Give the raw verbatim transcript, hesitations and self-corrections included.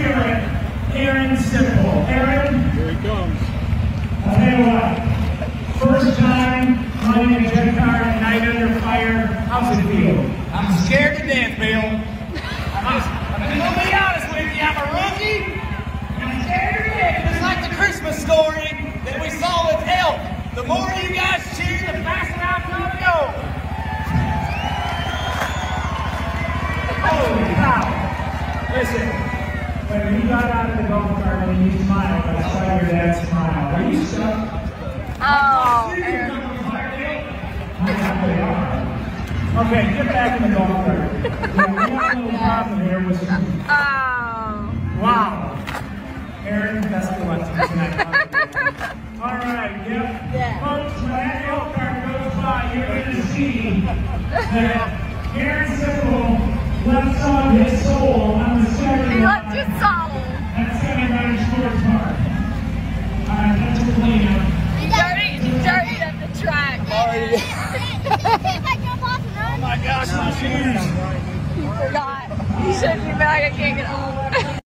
spirit, Aaron Sipple. Aaron? Here he comes. I'll tell you what, first time running a jet car at night under fire, how's it feel? I'm scared to death, Bill. I'm, just, I'm gonna be honest with you, I'm a rookie, and I'm scared to death. It's like the Christmas story that we saw with Elf. The more you guys cheer, the faster I'm gonna go. Holy cow! Listen, when you got out of the golf cart and you smiled, I saw your dad smile. Are you stuck? Oh, Aaron. Okay, get back in the golf cart. Yeah, we got a little problem here with some... Oh. Wow. Aaron, best of luck to you tonight. All right, yep. Yeah. Folks, when that golf cart goes by, you're going to see that Aaron Sipple left some of his soul on the Saturday He left his soul. at Saturday Sports Park. All right, that's a cleanup. He dirty, he dirty at the track. Oh my gosh, my shoes. He forgot. He shouldn't be back. I can't get home.